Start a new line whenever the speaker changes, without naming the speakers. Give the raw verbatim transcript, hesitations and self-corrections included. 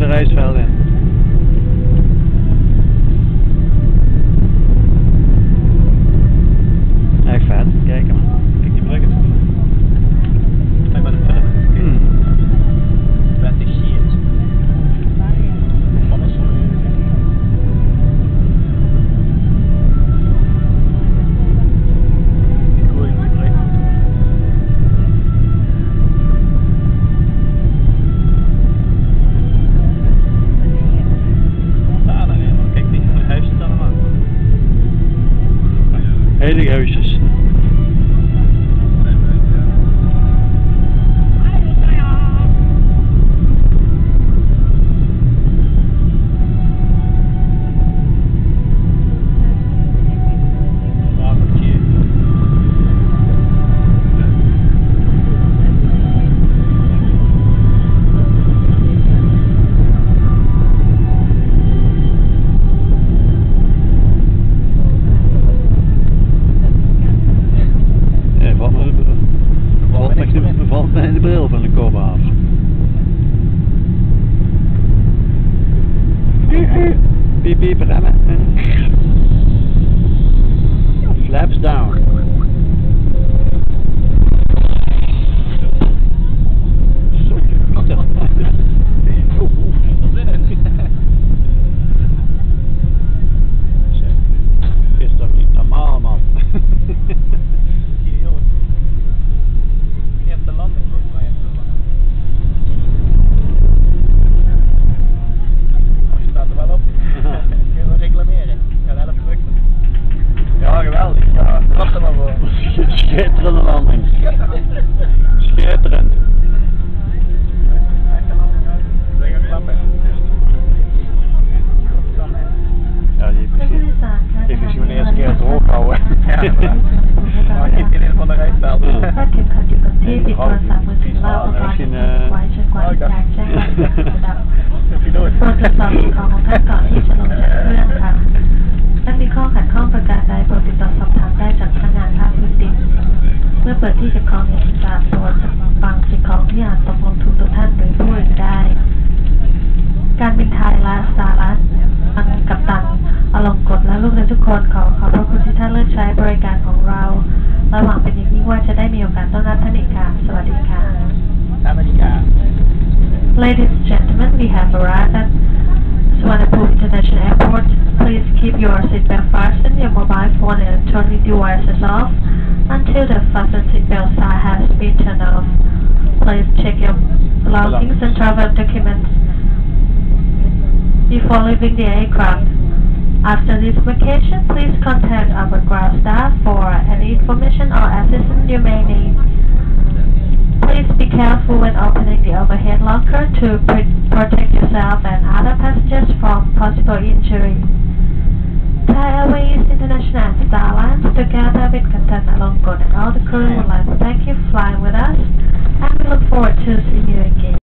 rijstveld in. Echt vet, kijk hem.
Kijk die bruggen. Ik ben het verder.
Hmm.
Vette shit. Van ons hoor. Die groeien die brug. Daar dan in. Kijk die huisjes allemaal.
Hele huisjes. Valt mij de bril van de kop af. Piep piep remmen. Flaps down. Zo, wat is dat? Is toch niet normaal, man?
De landing volgens mij even zo. Oh, je staat er wel op. Kun je wel reclameren. Ik ga helft terug. Ja, geweldig. Ja, klap er maar voor.
Schitterende landing. Schitterend.
Zeg een klappen.
Ja, die heeft misschien wel eerst een keer het hoog houden.
Ja, inderdaad. Maar ik heb in ieder geval de rijstveld.
ถ้าเก็บขัดอยู่กับที่ติดโทรศัพท์มือถือว่าอุปกรณ์ที่ติดไว้จนกว่าจะแจ้งระดับโปรดตรวจสอบสิ่งของของท่านก่อนที่จะลงจากเครื่องค่ะถ้ามีข้อขัดข้องประการใดโปรดติดต่อสอบถามได้จากพนักงานภาคพื้นดินเมื่อเปิดที่เก็บของในสินค้าโปรดฟังสิ่งของที่อาจตกลงทุนทุกท่านหรือผู้อื่นได้การบินไทยและสหรัฐทางกัปตันอลงกฎและลูกเรือทุกคนขอขอบพระคุณที่ท่านเลือกใช้บริการของเราและหวังเป็นอย่างยิ่งว่าจะได้มีโอกาสต้อนรับท่านอีกค่ะสวัสดีค่ะ
อเมริกา
Ladies and gentlemen, we have arrived at Suvarnabhumi International Airport. Please keep your seatbelt fastened, your mobile phone and electronic devices off until the fasten seatbelt sign has been turned off. Please check your belongings and travel documents before leaving the aircraft. After this vacation, please contact our ground staff for any information or assistance you may need. Please be careful when opening the overhead locker to protect yourself and other passengers from possible injury. Thai Airways International and Star Alliance, together with Captain Alongkot and all the crew, would like to thank you for flying with us, and we look forward to seeing you again.